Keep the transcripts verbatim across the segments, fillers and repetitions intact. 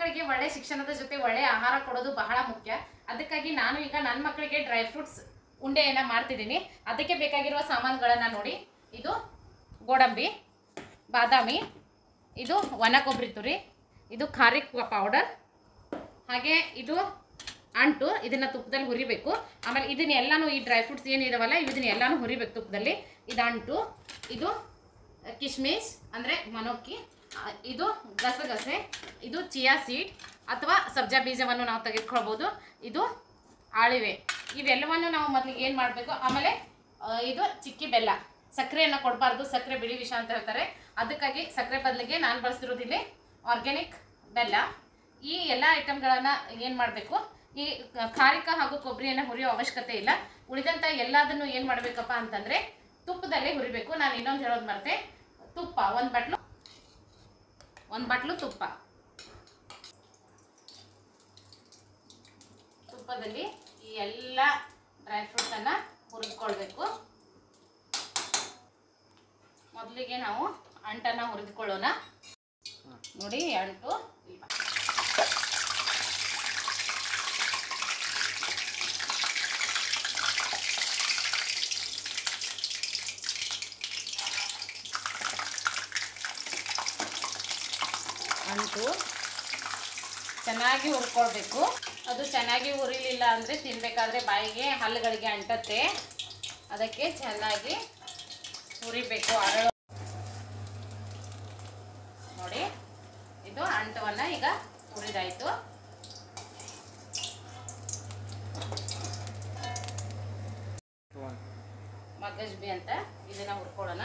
ಮಕ್ಕಳಿಗೆ ಒಳ್ಳೆ ಶಿಕ್ಷಣದ ಜೊತೆ ಒಳ್ಳೆ ಆಹಾರ ಕೊಡೋದು ಬಹಳ ಮುಖ್ಯ. ಅದಕ್ಕಾಗಿ ನಾನು ಈಗ ನನ್ನ ಮಕ್ಕಳಿಗೆ ಡ್ರೈ ಫ್ರೂಟ್ಸ್ ಉಂಡೆಯನ್ನು ಮಾಡ್ತಿದ್ದೀನಿ. ಅದಕ್ಕೆ ಬೇಕಾಗಿರುವ ಸಾಮಾನುಗಳನ್ನು ನೋಡಿ. ಇದು ಗೋಡಂಬಿ, ಬಾದಾಮಿ, ಇದು ಒಣ ಕೊಬ್ಬರಿ ತುರಿ, ಇದು ಖಾರಿಕ್ ಪೌಡರ್, ಹಾಗೆ ಇದು ಅಂಟು. ಇದನ್ನು ತುಪ್ಪದಲ್ಲಿ ಹುರಿಬೇಕು. ಆಮೇಲೆ ಇದನ್ನೆಲ್ಲಾನು ಈ ಡ್ರೈ ಫ್ರೂಟ್ಸ್ ಏನಿದಾವಲ್ಲ ಇದನ್ನೆಲ್ಲಾನು ಹುರಿಬೇಕು ತುಪ್ಪದಲ್ಲಿ. ಇದು ಅಂಟು, ಇದು ಕಿಶ್ಮಿಶ್ ಅಂದರೆ ಮನೋಕ್ಕಿ, ಇದು ಗಸಗಸೆ, ಇದು ಚಿಯಾ ಸೀಡ್ ಅಥವಾ ಸಬ್ಜಾ ಬೀಜವನ್ನು ನಾವು ತೆಗೆದುಕೊಳ್ಬೋದು, ಇದು ಆಳಿವೆ. ಇವೆಲ್ಲವನ್ನು ನಾವು ಮೊದಲಿಗೆ ಏನು ಮಾಡಬೇಕು. ಆಮೇಲೆ ಇದು ಚಿಕ್ಕಿ ಬೆಲ್ಲ. ಸಕ್ಕರೆಯನ್ನು ಕೊಡಬಾರ್ದು, ಸಕ್ಕರೆ ಬಿಳಿ ವಿಷ ಅಂತ ಹೇಳ್ತಾರೆ. ಅದಕ್ಕಾಗಿ ಸಕ್ಕರೆ ಬದಲಿಗೆ ನಾನು ಬಳಸ್ತಿರೋದಿಲ್ಲಿ ಆರ್ಗ್ಯಾನಿಕ್ ಬೆಲ್ಲ. ಈ ಎಲ್ಲ ಐಟಮ್ಗಳನ್ನು ಏನು ಮಾಡಬೇಕು, ಈ ಖಾರಿಕ ಹಾಗೂ ಕೊಬ್ಬರಿಯನ್ನು ಹುರಿಯೋ ಅವಶ್ಯಕತೆ ಇಲ್ಲ. ಉಳಿದಂಥ ಎಲ್ಲದನ್ನು ಏನು ಮಾಡಬೇಕಪ್ಪ ಅಂತಂದರೆ ತುಪ್ಪದಲ್ಲೇ ಹುರಿಬೇಕು. ನಾನು ಇನ್ನೊಂದು ಹೇಳೋದು ಮರೆತೆ, ತುಪ್ಪ ಒಂದು ಬಟ್ಲು ಒಂದು ಬಟ್ಲು ತುಪ್ಪ ತುಪ್ಪದಲ್ಲಿ ಈ ಎಲ್ಲ ಡ್ರೈ ಫ್ರೂಟ್ಸನ್ನು ಹುರಿದುಕೊಳ್ಬೇಕು. ಮೊದಲಿಗೆ ನಾವು ಅಂಟನ್ನು ಹುರಿದುಕೊಳ್ಳೋಣ. ನೋಡಿ ಅಂಟು ಅಂಟು ಚೆನ್ನಾಗಿ ಹುರ್ಕೊಳ್ಬೇಕು. ಅದು ಚೆನ್ನಾಗಿ ಹುರಿಲಿಲ್ಲ ಅಂದರೆ ತಿನ್ನಬೇಕಾದ್ರೆ ಬಾಯಿಗೆ ಹಲ್ಲುಗಳಿಗೆ ಅಂಟತ್ತೆ. ಅದಕ್ಕೆ ಚೆನ್ನಾಗಿ ಹುರಿಬೇಕು. ಅರಳು ನೋಡಿ, ಇದು ಅಂಟವನ್ನು ಈಗ ಹುರಿದಾಯಿತು. ಮಗಜ್ಬಿ ಅಂತ ಇದನ್ನು ಹುರ್ಕೊಳ್ಳೋಣ.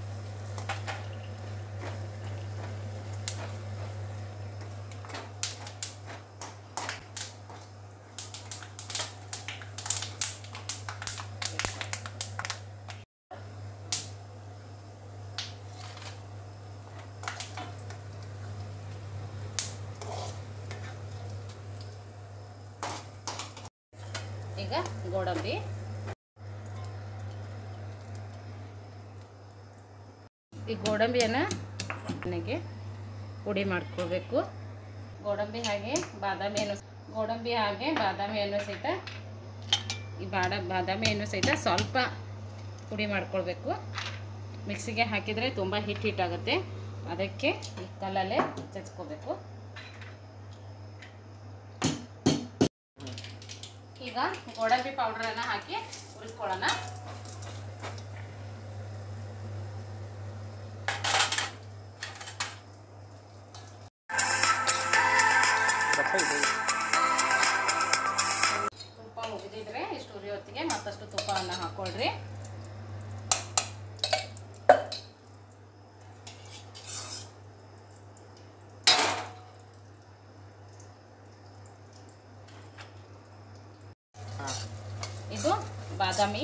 ಈಗ ಗೋಡಂಬಿ, ಈ ಗೋಡಂಬಿಯನ್ನು ನನಗೆ ಪುಡಿ ಮಾಡ್ಕೊಳ್ಬೇಕು. ಗೋಡಂಬಿ ಹಾಗೆ ಬಾದಾಮಿಯನ್ನು ಗೋಡಂಬಿ ಹಾಗೆ ಬಾದಾಮಿಯನ್ನು ಸಹಿತ ಈ ಬಾಡ ಬಾದಾಮಿಯನ್ನು ಸಹಿತ ಸ್ವಲ್ಪ ಪುಡಿ ಮಾಡ್ಕೊಳ್ಬೇಕು. ಮಿಕ್ಸಿಗೆ ಹಾಕಿದರೆ ತುಂಬ ಹಿಟ್ ಹಿಟ್ಟಾಗುತ್ತೆ. ಅದಕ್ಕೆ ಈ ಕಲ್ಲಲ್ಲೇ ಚಚ್ಕೋಬೇಕು. ಈಗ ಗೋಡಂಬಿ ಪೌಡ್ರನ್ನು ಹಾಕಿ ಹುರಿಸ್ಕೊಳ್ಳೋಣ. ತುಪ್ಪ ಮುಗಿದಿದ್ರೆ ಇಷ್ಟು ಉರಿ ಹೊತ್ತಿಗೆ ಮತ್ತಷ್ಟು ತುಪ್ಪವನ್ನು ಹಾಕ್ಕೊಳ್ರಿ. ಇದು ಬಾದಾಮಿ,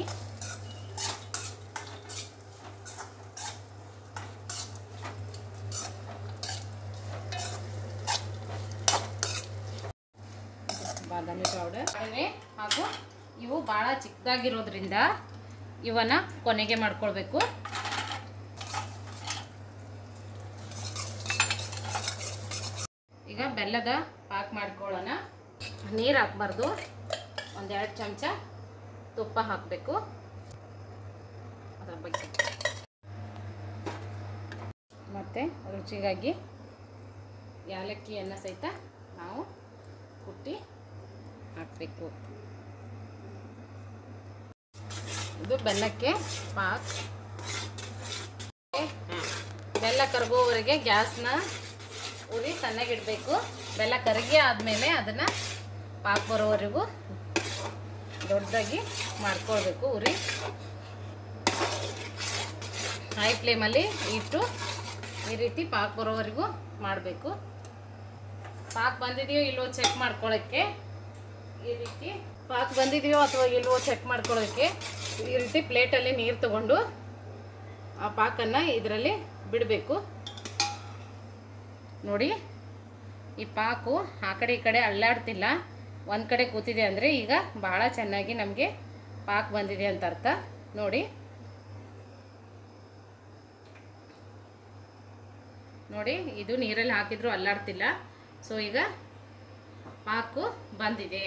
ಬಾದಾಮಿ ಪೌಡರ್ ಹಾಗೂ ಇವು ಭಾಳ ಚಿಕ್ಕದಾಗಿರೋದ್ರಿಂದ ಇವನ್ನ ಕೊನೆಗೆ ಮಾಡ್ಕೊಳ್ಬೇಕು. ಈಗ ಬೆಲ್ಲದ ಪಾಕ್ ಮಾಡ್ಕೊಳ್ಳೋಣ. ನೀರು ಹಾಕ್ಬಾರ್ದು. ಒಂದೆರಡು ಚಮಚ ತುಪ್ಪ ಹಾಕಬೇಕು. ಅದರ ಬಗ್ಗೆ ಮತ್ತು ರುಚಿಗಾಗಿ ಯಾಲಕ್ಕಿಯನ್ನು ಸಹಿತ ನಾವು ಕುಟ್ಟಿ ಹಾಕಬೇಕು. ಇದು ಬೆಲ್ಲಕ್ಕೆ ಪಾಕ್. ಬೆಲ್ಲ ಕರಗೋವರೆಗೆ ಗ್ಯಾಸ್ನ ಉರಿ ಸಣ್ಣಗಿಡಬೇಕು. ಬೆಲ್ಲ ಕರಗಿ ಆದಮೇಲೆ ಅದನ್ನು ಪಾಕ್ ಬರೋವರೆಗೂ ದೊಡ್ಡದಾಗಿ ಮಾಡ್ಕೊಳ್ಬೇಕು. ಉರಿ ಹೈ ಫ್ಲೇಮಲ್ಲಿ ಇಟ್ಟು ಈ ರೀತಿ ಪಾಕ್ ಬರೋವರೆಗೂ ಮಾಡಬೇಕು. ಪಾಕ್ ಬಂದಿದೆಯೋ ಇಲ್ವೋ ಚೆಕ್ ಮಾಡ್ಕೊಳ್ಳೋಕ್ಕೆ ಈ ರೀತಿ ಪಾಕ್ ಬಂದಿದೆಯೋ ಅಥವಾ ಇಲ್ವೋ ಚೆಕ್ ಮಾಡ್ಕೊಳ್ಳೋಕ್ಕೆ ಈ ರೀತಿ ಪ್ಲೇಟಲ್ಲಿ ನೀರು ತಗೊಂಡು ಆ ಪಾಕನ್ನು ಇದರಲ್ಲಿ ಬಿಡಬೇಕು. ನೋಡಿ, ಈ ಪಾಕು ಆ ಕಡೆ ಈ ಕಡೆ ಅಲ್ಲಾಡ್ತಿಲ್ಲ, ಒಂದು ಕಡೆ ಕೂತಿದೆ ಅಂದರೆ ಈಗ ಭಾಳ ಚೆನ್ನಾಗಿ ನಮಗೆ ಪಾಕ್ ಬಂದಿದೆ ಅಂತ ಅರ್ಥ. ನೋಡಿ ನೋಡಿ ಇದು ನೀರಲ್ಲಿ ಹಾಕಿದರೂ ಅಲ್ಲಾಡ್ತಿಲ್ಲ. ಸೊ ಈಗ ಪಾಕು ಬಂದಿದೆ.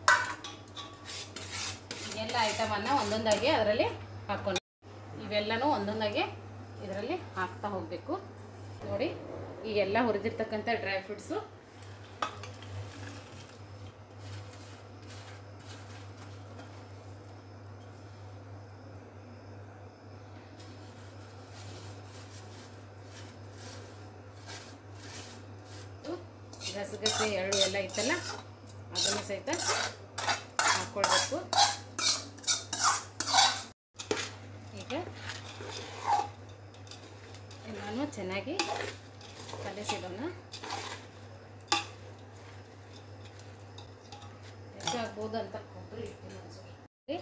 ಎಲ್ಲ ಐಟಮನ್ನು ಒಂದೊಂದಾಗಿ ಅದರಲ್ಲಿ ಹಾಕ್ಕೊಂಡು ಇವೆಲ್ಲನೂ ಒಂದೊಂದಾಗಿ ಇದರಲ್ಲಿ ಹಾಕ್ತಾ ಹೋಗಬೇಕು. ನೋಡಿ ಈ ಎಲ್ಲ ಹುರಿದಿರ್ತಕ್ಕಂಥ ಡ್ರೈ ಫ್ರೂಟ್ಸು ಗಸಗಸೆ ಎಳ್ಳು ಎಲ್ಲ ಇತ್ತಲ್ಲ ಅದನ್ನು ಸಹಿತ ಹಾಕ್ಕೊಳ್ಬೇಕು. ಈಗ ಎಲ್ಲನೂ ಚೆನ್ನಾಗಿ ಕಲಿಸಿಡೋಣ. ಹೆಚ್ಚಾಗ್ಬೋದು ಅಂತ ಕೊಬ್ಬರಿ ಇಟ್ಟಿಲ್ಲ ಅನ್ಸುತ್ತೆ.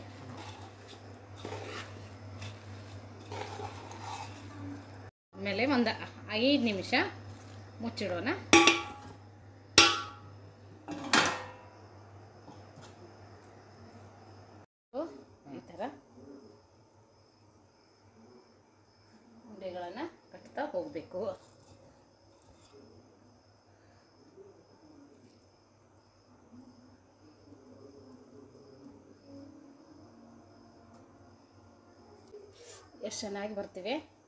ಆಮೇಲೆ ಒಂದು ಐದು ನಿಮಿಷ ಮುಚ್ಚಿಡೋಣ. ಈ ಥರ ಉಂಡೆಗಳನ್ನು ಕಟ್ತಾ ಹೋಗಬೇಕು. ಎಷ್ಟು ಚೆನ್ನಾಗಿ ಬರ್ತಿವೆ.